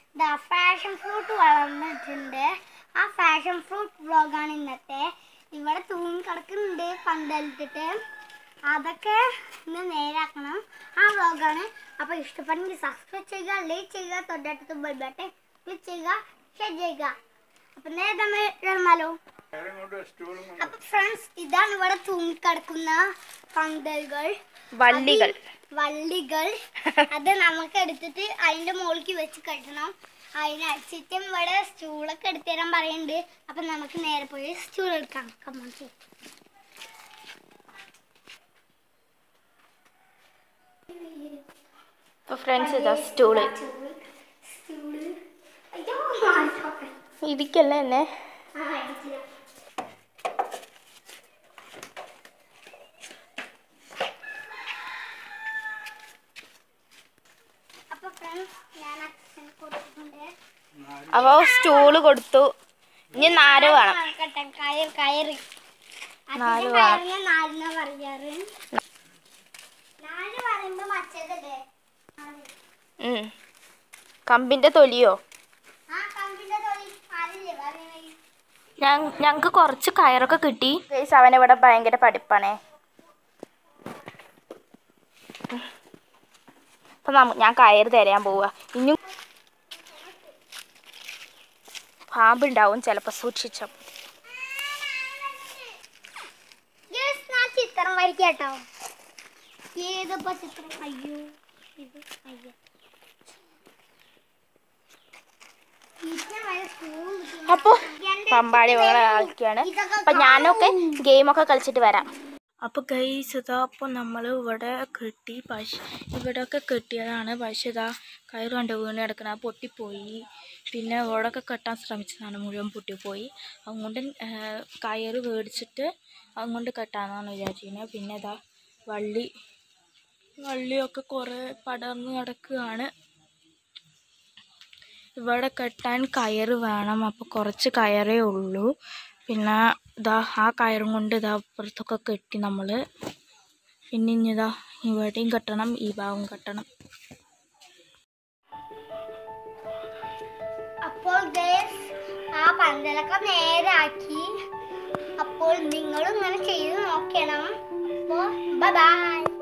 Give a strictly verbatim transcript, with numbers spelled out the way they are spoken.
ദാ fashion fruit വളർന്നിട്ടുണ്ട്. ആ ഫാഷൻ ഫ്രൂട്ട് വ്ളോഗാണ് ഇന്നത്തെ. ഇവിടെ തൂങ്ങി കിടക്കുന്നുണ്ട് പന്തലിട്ടിട്ട്. അതൊക്കെ ഇന്ന് നേരാക്കണം. ആ വ്ളോഗാണ്. അപ്പോൾ ഇഷ്ടപ്പെടുമെങ്കിൽ സബ്സ്ക്രൈബ് ചെയ്യുക, ലൈക്ക് ചെയ്യുക, തൊട്ടടുത്ത് ബെൽ ബട്ടൺ ക്ലിക്ക് ചെയ്യുക, ഷെയർ ചെയ്യുക. അപ്പം നേരെ നമ്മൾ ഇറങ്ങാലോ. അപ്പം ഫ്രണ്ട്സ്, ഇതാണ് ഇവിടെ തൂങ്ങിക്കിടക്കുന്ന പന്തലുകൾ, വള്ളികൾ വള്ളികൾ അത് നമുക്ക് എടുത്തിട്ട് അതിൻ്റെ മുകളിലേക്ക് വെച്ച് കെട്ടണം. അതിനടിച്ചിട്ടും ഇവിടെ സ്റ്റൂളൊക്കെ എടുത്തു തരാൻ പറയുന്നുണ്ട്. അപ്പം നമുക്ക് നേരെ പോയി സ്റ്റൂൾ എടുക്കാം. കമ്മോൺ ചെയ്യും. ഫ്രണ്ട്സ്, ഇതാ സ്റ്റൂള്. ഇരിക്കല്ലേ എന്നെ. അപ്പൊ സ്റ്റൂള് കൊടുത്തു. ഇനി നാര് വേണം. നാല് കമ്പിന്റെ തൊലിയോ? ഞങ്ങക്ക് കുറച്ച് കയറൊക്കെ കിട്ടി. അവനിവിടെ ഭയങ്കര പഠിപ്പാണേ. അപ്പൊ ഞാൻ കയറ് തരാൻ പോവുക. ഇനി പാമ്പുണ്ടാവും ചിലപ്പോ, സൂക്ഷിച്ചോ. ചിത്രം വരയ്ക്കാട്ടോ. ഏതപ്പോ ചിത്രം? അയ്യോ, ഇത് അയ്യോ. അപ്പൊ പമ്പാടി കളിക്കാണ്. അപ്പൊ ഞാനൊക്കെ ഗെയിമൊക്കെ കളിച്ചിട്ട് വരാം. അപ്പോൾ ഗൈസ്, ഇതാ അപ്പോൾ നമ്മൾ ഇവിടെ കെട്ടി. പക്ഷേ ഇവിടെയൊക്കെ കെട്ടിയതാണ്. പക്ഷേ ഇതാ കയറ് കണ്ട് വീണ് കിടക്കണം. അത് പൊട്ടിപ്പോയി. പിന്നെ ഇവിടെയൊക്കെ കെട്ടാൻ ശ്രമിച്ചതാണ്, മുഴുവൻ പൊട്ടിപ്പോയി. അതുകൊണ്ട് കയറ് മേടിച്ചിട്ട് അതുകൊണ്ട് കെട്ടാമെന്നാണ് വിചാരിച്ചിരുന്നത്. പിന്നെ ഇതാ വള്ളി വള്ളിയൊക്കെ കുറേ പടർന്ന് കിടക്കുകയാണ്. ഇവിടെ കെട്ടാൻ കയറ് വേണം. അപ്പോൾ കുറച്ച് കയറേ ഉള്ളൂ. പിന്നെ ഇതാ ആ കയറും കൊണ്ട് ഇതാ അപ്പുറത്തൊക്കെ കെട്ടി നമ്മൾ. പിന്നെ ഇനി ഇതാ ഇവിടെയും കെട്ടണം, ഈ ഭാഗം കെട്ടണം. അപ്പോൾ ആ പന്തലൊക്കെ നേരാക്കി. അപ്പോൾ നിങ്ങളും ഇങ്ങനെ ചെയ്ത് നോക്കണം. അപ്പോൾ ബൈ ബൈ.